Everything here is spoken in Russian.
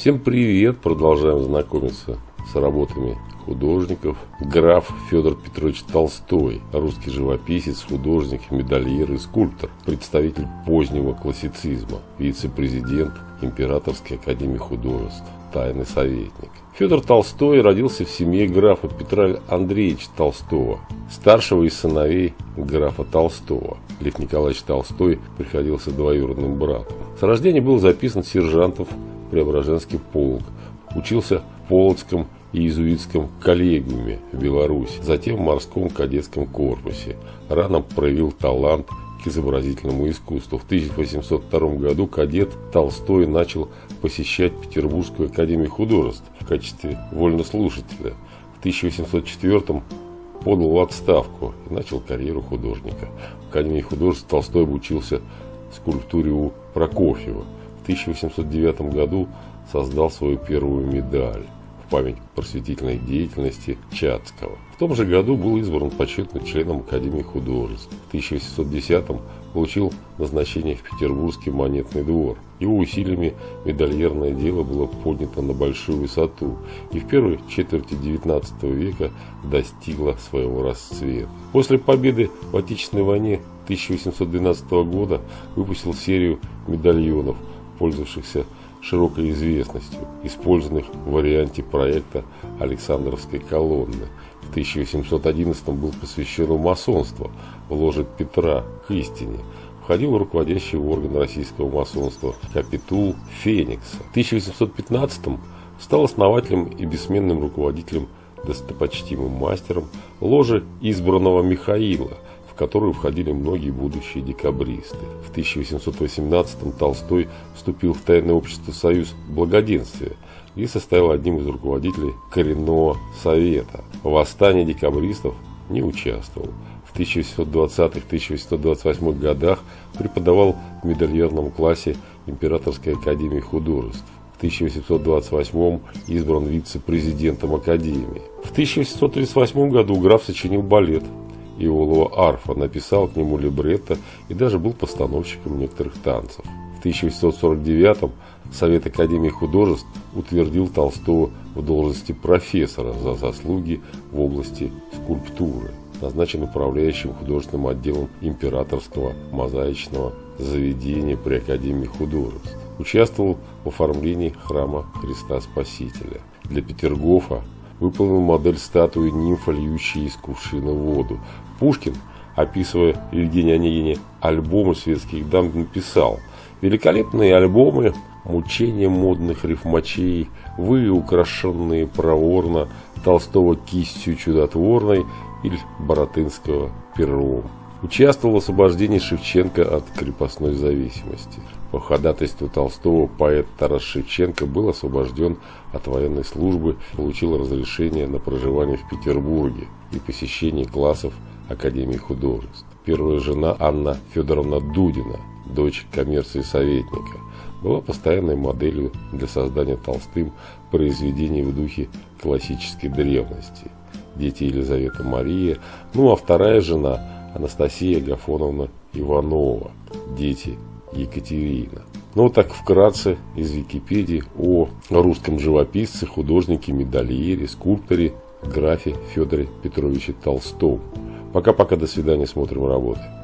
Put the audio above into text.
Всем привет! Продолжаем знакомиться с работами художников. Граф Федор Петрович Толстой, русский живописец, художник, медальер и скульптор, представитель позднего классицизма, вице-президент Императорской академии художеств, тайный советник. Федор Толстой родился в семье графа Петра Андреевича Толстого, старшего из сыновей графа Толстого. Лев Николаевич Толстой приходился двоюродным братом. С рождения был записан сержантом в Преображенский полк, учился в Полоцком и иезуитском коллегиуме в Беларуси, затем в морском кадетском корпусе. Рано проявил талант к изобразительному искусству. В 1802 году кадет Толстой начал посещать Петербургскую академию художеств в качестве вольнослушателя. В 1804 подал в отставку и начал карьеру художника. В академии художеств Толстой обучился скульптуре у Прокофьева. В 1809 году создал свою первую медаль в память просветительной деятельности Чацкого. В том же году был избран почетным членом Академии художеств. В 1810 получил назначение в Петербургский монетный двор. Его усилиями медальерное дело было поднято на большую высоту и в первой четверти XIX века достигло своего расцвета. После победы в Отечественной войне 1812 года выпустил серию медальонов, пользовавшихся широкой известностью, использованных в варианте проекта Александровской колонны. В 1811 был посвящен масонству в ложе Петра к истине. Входил в руководящий орган российского масонства капитул Феникса. В 1815 стал основателем и бессменным руководителем, достопочтимым мастером ложи избранного Михаила, в которую входили многие будущие декабристы. В 1818 Толстой вступил в тайное общество «Союз Благоденствия», где состоял одним из руководителей коренного совета. В восстании декабристов не участвовал. В 1820-1828 годах преподавал в медальерном классе Императорской академии художеств. В 1828 избран вице-президентом академии. В 1838 году граф сочинил балет «Иолова арфа», написал к нему либретто и даже был постановщиком некоторых танцев. В 1849 Совет Академии художеств утвердил Толстого в должности профессора за заслуги в области скульптуры. Назначен управляющим художественным отделом Императорского мозаичного заведения при Академии художеств. Участвовал в оформлении храма Христа Спасителя. Для Петергофа выполнил модель статуи нимфа, льющей из кувшина воду. Пушкин, описывая Евгения Онегине альбомы светских дам, написал: «Великолепные альбомы, мучения модных рифмачей, вы, украшенные проворно Толстого кистью чудотворной или Баратынского пером». Участвовал в освобождении Шевченко от крепостной зависимости. По ходатайству Толстого поэт Тарас Шевченко был освобожден от военной службы, получил разрешение на проживание в Петербурге и посещение классов Академии художеств. Первая жена Анна Федоровна Дудина, дочь коммерции советника, была постоянной моделью для создания Толстым произведений в духе классической древности. Дети Елизавета Мария, а вторая жена Анастасия Агафоновна Иванова, дети Екатерина. Так вкратце из Википедии о русском живописце, художнике, медальере, скульпторе, графе Федоре Петровиче Толстом. Пока-пока, до свидания, смотрим работы.